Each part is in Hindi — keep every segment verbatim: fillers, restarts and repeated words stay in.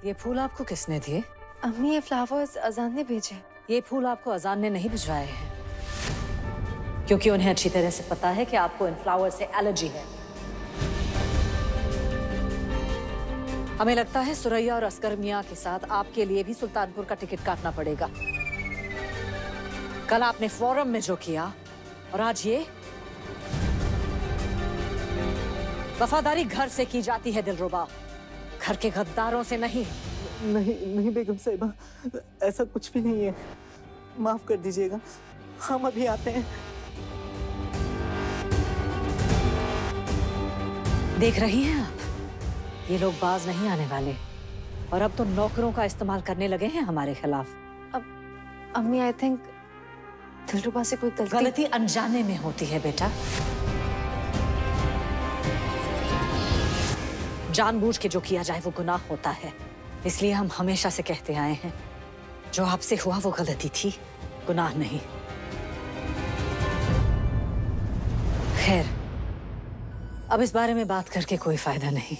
ये फूल आपको किसने दिए? अम्मी, ये फ्लावर्स अजान ने भेजे। ये फूल आपको अजान ने नहीं भिजवाए हैं, क्योंकि उन्हें अच्छी तरह से पता है कि आपको इन फ्लावर्स से एलर्जी है। हमें लगता है सुरैया और असगर मियां के साथ आपके लिए भी सुल्तानपुर का टिकट काटना पड़ेगा। कल आपने फोरम में जो किया और आज ये। वफादारी घर से की जाती है दिलरुबा, घर के गद्दारों से नहीं। नहीं नहीं बेगम साहिबा, ऐसा कुछ भी नहीं है, माफ कर दीजिएगा, हम अभी आते हैं। देख रही हैं आप, ये लोग बाज नहीं आने वाले और अब तो नौकरों का इस्तेमाल करने लगे हैं हमारे खिलाफ। अब अम्मी, आई थिंक दिलरुबा से कोई गलती गलती अनजाने में होती है बेटा। जानबूझ के जो किया जाए वो गुनाह होता है, इसलिए हम हमेशा से कहते आए हैं, जो आपसे हुआ वो गलती थी, गुनाह नहीं। खैर, अब इस बारे में बात करके कोई फायदा नहीं।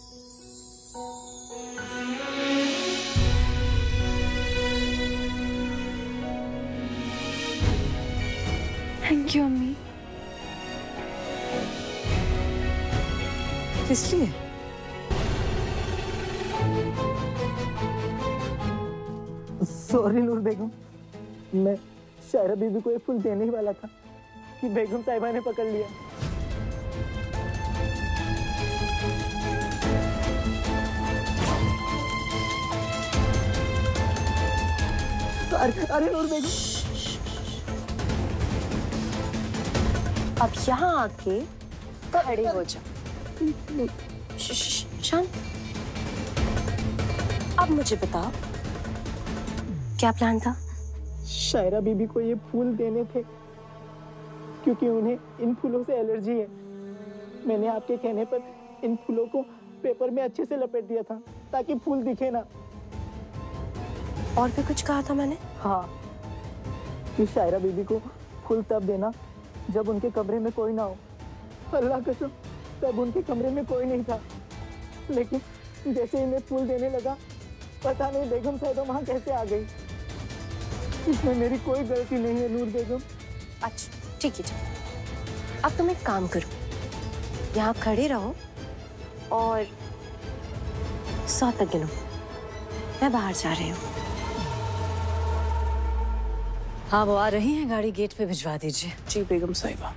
थैंक यू अम्मी। किस लिए? सॉरी नूर बेगम, मैं शायरा बीबी को ये फूल देने ही वाला था कि बेगम साहिबा ने पकड़ लिया। अरे अरे नूर बेगम, अब यहाँ आके खड़े हो जाओ। शांत। अब मुझे बताओ, क्या प्लान था? शायरा बीबी को ये फूल देने थे क्योंकि उन्हें इन फूलों से एलर्जी है। मैंने आपके कहने पर इन फूलों को पेपर में अच्छे से लपेट दिया था ताकि फूल दिखे ना। और भी कुछ कहा था मैंने? हाँ, कि शायरा बीबी को फूल तब देना जब उनके कमरे में कोई ना हो। अल्लाह कसम, तब उनके कमरे में कोई नहीं था, लेकिन जैसे ही मैं फूल देने लगा, पता नहीं बेगम साहिबा वहाँ कैसे आ गई। इसमें मेरी कोई गलती नहीं है नूर बेगम। अच्छा ठीक है, ठीक। अब तुम एक काम करो, यहाँ खड़े रहो और सौ तक गिनो। मैं बाहर जा रही हूँ। हाँ, वो आ रही हैं, गाड़ी गेट पे भिजवा दीजिए। जी बेगम साहिबा।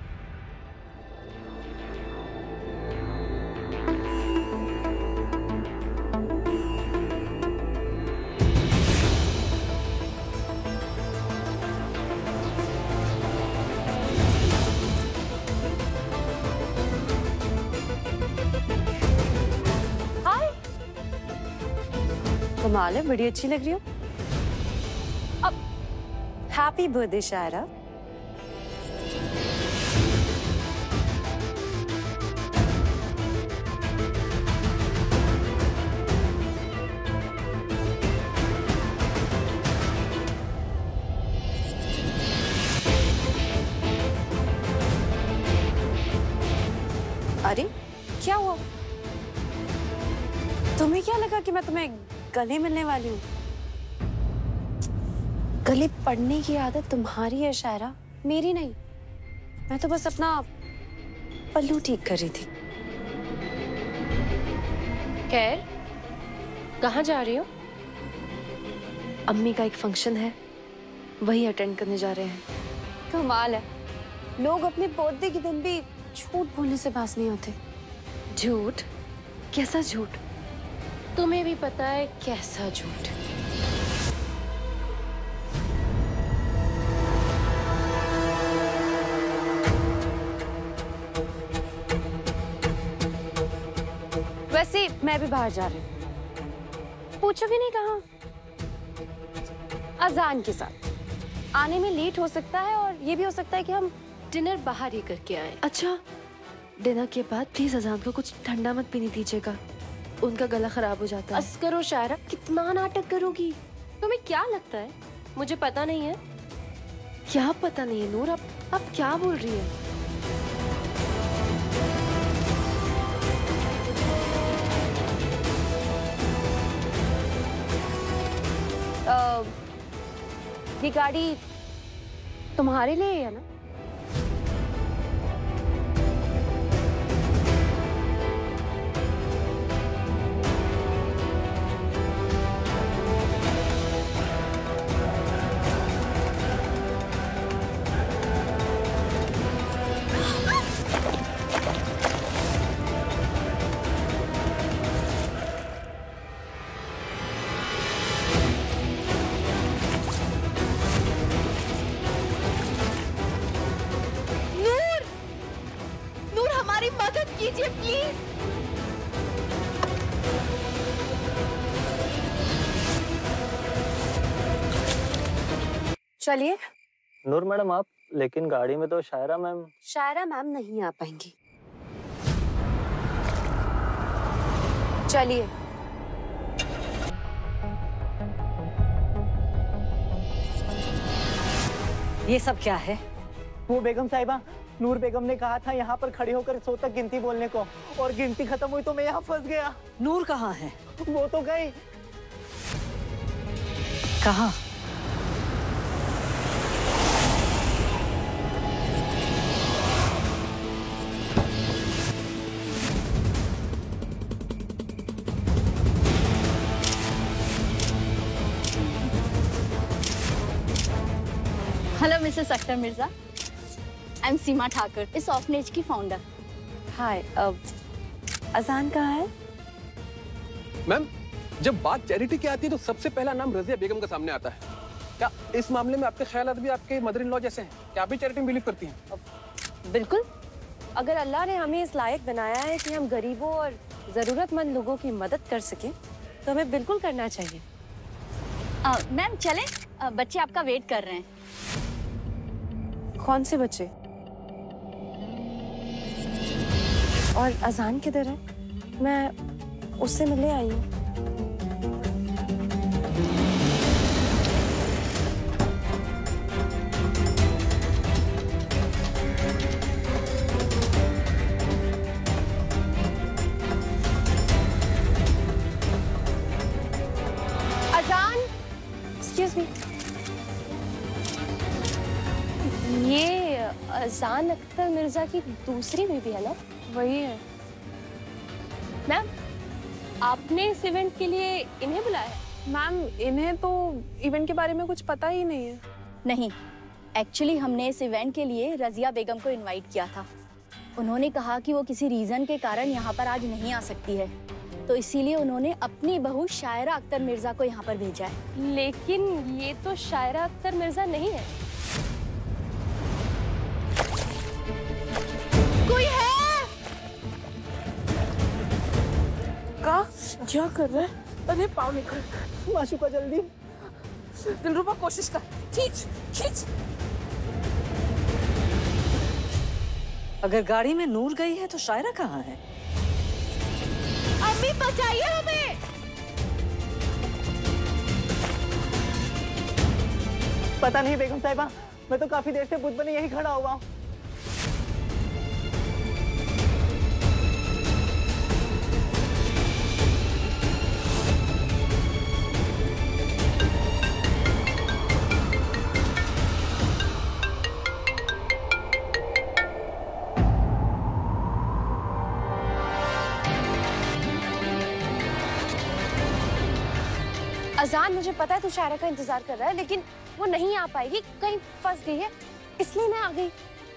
कमाल है, बड़ी अच्छी लग रही हो। अब हैप्पी बर्थडे शायरा। अरे क्या हुआ? तुम्हें क्या लगा कि मैं तुम्हें गले मिलने वाली हूँ? गले पड़ने की आदत तुम्हारी है शायरा, मेरी नहीं। मैं तो बस अपना पल्लू ठीक कर रही थी। खैर, कहाँ जा रही हो? अम्मी का एक फंक्शन है, वही अटेंड करने जा रहे हैं। कमाल है, लोग अपने बर्थडे के दिन भी झूठ बोलने से बाज नहीं होते। झूठ? कैसा झूठ? तुम्हें भी पता है कैसा झूठ। वैसे मैं भी बाहर जा रही हूँ। पूछोगे नहीं कहाँ? अजान के साथ आने में लेट हो सकता है और ये भी हो सकता है कि हम डिनर बाहर ही करके आए। अच्छा, डिनर के बाद प्लीज अजान को कुछ ठंडा मत पीने दीजिएगा, उनका गला खराब हो जाता है। बस करो शायरा, कितना नाटक करोगी? तुम्हें क्या लगता है मुझे पता नहीं है? क्या पता नहीं है नूर? अब अब क्या बोल रही है? ये गाड़ी तुम्हारे लिए है ना? कीजिए प्लीज। चलिए। नूर मैडम आप, लेकिन गाड़ी में तो शायरा मैम। शायरा मैम नहीं आ पाएंगी। चलिए। ये सब क्या है? वो बेगम साहिबा, नूर बेगम ने कहा था यहाँ पर खड़े होकर सौ तक गिनती बोलने को, और गिनती खत्म हुई तो मैं यहाँ फंस गया। नूर कहाँ है? वो तो गई। कहाँ? Hello Mrs Akhtar Mirza, I am Seema Thakur, इस ऑर्फनेज की फाउंडर। हाय, अब अजान कहाँ है? मैम, जब बात चैरिटी की आती है तो सबसे पहला नाम रजिया बेगम का सामने आता है। क्या इस मामले में आपके ख्यालात भी आपके मदर इन लॉ जैसे हैं? क्या आप भी चैरिटी में बिलीव करती हैं? बिल्कुल। अगर अल्लाह ने हमें इस लायक बनाया है कि हम गरीबों और जरूरतमंद लोगों की मदद कर सकें, तो हमें बिल्कुल करना चाहिए। मैम चलें, आ, बच्चे आपका वेट कर रहे हैं। कौन से बच्चे? और अजान किधर है? मैं उससे मिलने आई हूँ। अजान, एक्सक्यूज मी। ये अजान अख्तर मिर्जा की दूसरी बीवी है ना? वही है। मैम, आपने इस इवेंट के लिए इन्हें बुलाया है? मैम, इन्हें तो इवेंट के बारे में कुछ पता ही नहीं है। नहीं, एक्चुअली हमने इस इवेंट के लिए रजिया बेगम को इनवाइट किया था। उन्होंने कहा कि वो किसी रीजन के कारण यहाँ पर आज नहीं आ सकती है, तो इसीलिए उन्होंने अपनी बहू शायरा अख्तर मिर्जा को यहाँ पर भेजा है। लेकिन ये तो शायरा अख्तर मिर्जा नहीं है। कोई है? का क्या कर रहा है? अरे पाँव निकल। माशुका जल्दी। दिलरुबा कोशिश कर, खींच खींच। अगर गाड़ी में नूर गई है तो शायरा कहाँ है? अम्मी बचाइए हमें। पता नहीं बेगम साहिबा, मैं तो काफी देर से बुद्ध बने यही खड़ा हुआ हूँ। अजान, मुझे पता है तू शायरा का इंतजार कर रहा है, लेकिन वो नहीं आ पाएगी, कहीं फंस गई है, इसलिए मैं आ गई।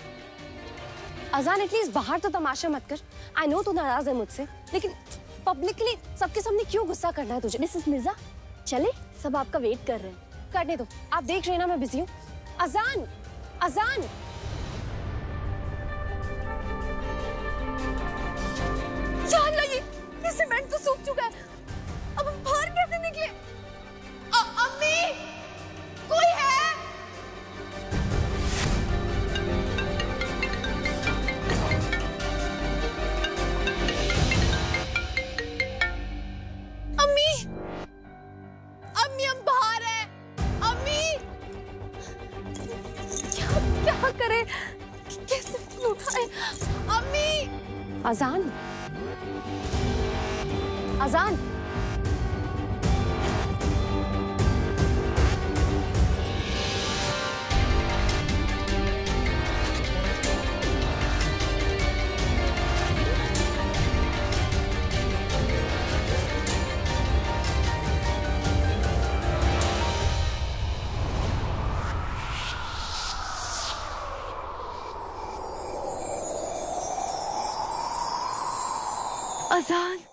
अजान, एटलीस्ट बाहर तो तमाशा मत कर। आई नो तू नाराज है मुझसे, लेकिन पब्लिकली सबके सामने क्यों गुस्सा करना है तुझे? मिसेस मिर्जा चले, सब आपका वेट कर रहे हैं। करने दो, आप देख रहे हैं ना मैं बिजी हूँ। अजान, अजान। जान लगी, ये सीमेंट तो सूख चुका है, अब हम बाहर कैसे निकले? अ, अम्मी, कोई है? अम्मी, अम्मी हम बाहर हैं। अम्मी, क्या क्या करें? कैसे फोन उठाएं? अम्मी। अजान, अजान। अजान